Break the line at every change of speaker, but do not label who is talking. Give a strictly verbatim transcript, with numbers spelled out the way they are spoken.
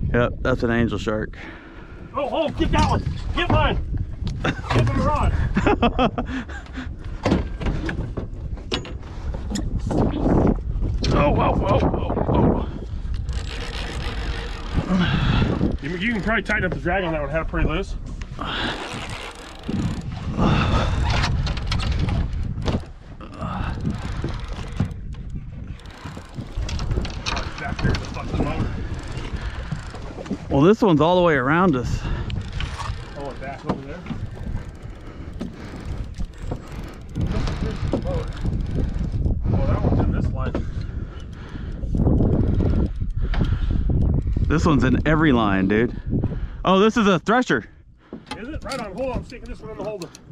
Yep, that's an angel shark.
Oh, oh, get that one. Get mine. Get the rod.
Oh, whoa, whoa, whoa, whoa.
You, you can probably tighten up the drag on that one, have it pretty loose.
Well, this one's all the way around us.
Oh, and back over there. Oh, that one's in this line.
This one's in every line, dude. Oh, this is a Thresher.
Is it? Right on. Hold on. I'm sticking this one in the holder.